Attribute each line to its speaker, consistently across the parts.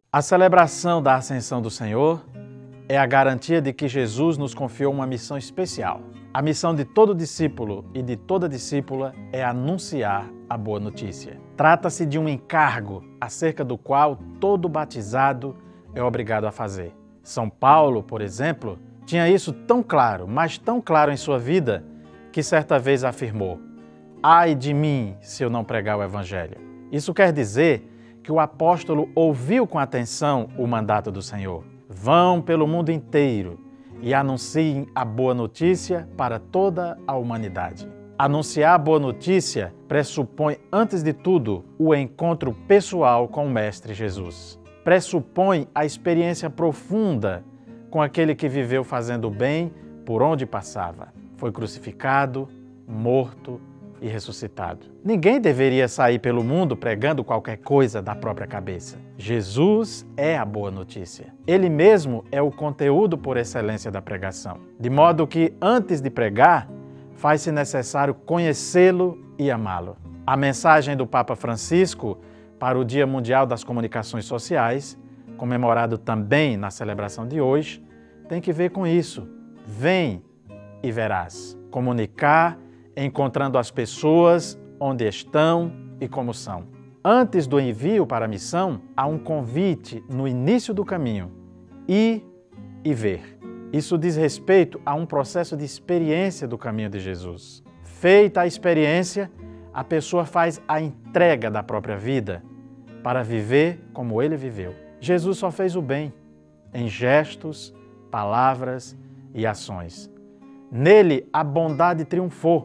Speaker 1: A celebração da Ascensão do Senhor é a garantia de que Jesus nos confiou uma missão especial. A missão de todo discípulo e de toda discípula é anunciar a boa notícia. Trata-se de um encargo acerca do qual todo batizado é obrigado a fazer. São Paulo, por exemplo, tinha isso tão claro, mas tão claro em sua vida, que certa vez afirmou: "Ai de mim se eu não pregar o Evangelho." Isso quer dizer que o apóstolo ouviu com atenção o mandato do Senhor. Vão pelo mundo inteiro e anunciem a boa notícia para toda a humanidade. Anunciar a boa notícia pressupõe, antes de tudo, o encontro pessoal com o Mestre Jesus. Pressupõe a experiência profunda com aquele que viveu fazendo o bem por onde passava. Foi crucificado, morto e ressuscitado. Ninguém deveria sair pelo mundo pregando qualquer coisa da própria cabeça. Jesus é a boa notícia. Ele mesmo é o conteúdo por excelência da pregação. De modo que, antes de pregar, faz-se necessário conhecê-lo e amá-lo. A mensagem do Papa Francisco para o Dia Mundial das Comunicações Sociais, comemorado também na celebração de hoje, tem que ver com isso. Vem e verás. Comunicar encontrando as pessoas onde estão e como são. Antes do envio para a missão, há um convite no início do caminho: ir e ver. Isso diz respeito a um processo de experiência do caminho de Jesus. Feita a experiência, a pessoa faz a entrega da própria vida para viver como ele viveu. Jesus só fez o bem em gestos, palavras e ações. Nele, a bondade triunfou.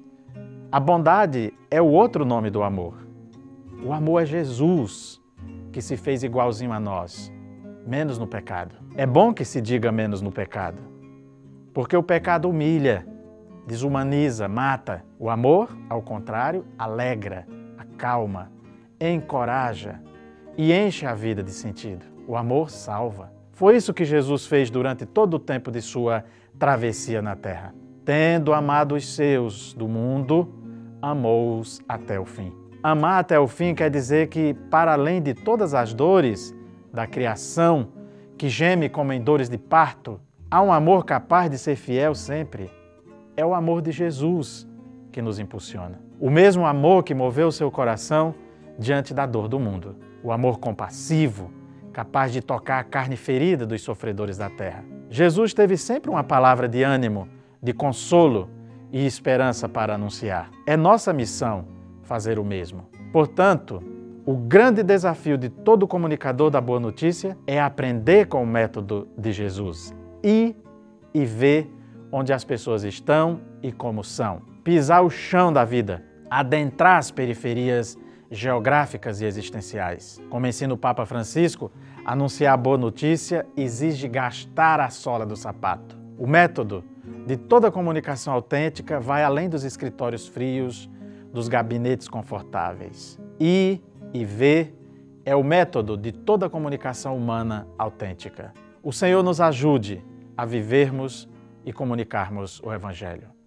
Speaker 1: A bondade é o outro nome do amor. O amor é Jesus, que se fez igualzinho a nós, menos no pecado. É bom que se diga menos no pecado, porque o pecado humilha, desumaniza, mata. O amor, ao contrário, alegra, acalma, encoraja e enche a vida de sentido. O amor salva. Foi isso que Jesus fez durante todo o tempo de sua travessia na terra. Tendo amado os seus do mundo, amou-os até o fim. Amar até o fim quer dizer que, para além de todas as dores da criação, que geme como em dores de parto, há um amor capaz de ser fiel sempre. É o amor de Jesus que nos impulsiona. O mesmo amor que moveu seu coração diante da dor do mundo. O amor compassivo, capaz de tocar a carne ferida dos sofredores da terra. Jesus teve sempre uma palavra de ânimo, de consolo e esperança para anunciar. É nossa missão fazer o mesmo. Portanto, o grande desafio de todo comunicador da boa notícia é aprender com o método de Jesus. Ir e ver onde as pessoas estão e como são. Pisar o chão da vida, adentrar as periferias geográficas e existenciais. Como ensina o Papa Francisco, anunciar a boa notícia exige gastar a sola do sapato. O método de toda comunicação autêntica vai além dos escritórios frios, dos gabinetes confortáveis. Ir e ver é o método de toda comunicação humana autêntica. O Senhor nos ajude a vivermos e comunicarmos o Evangelho.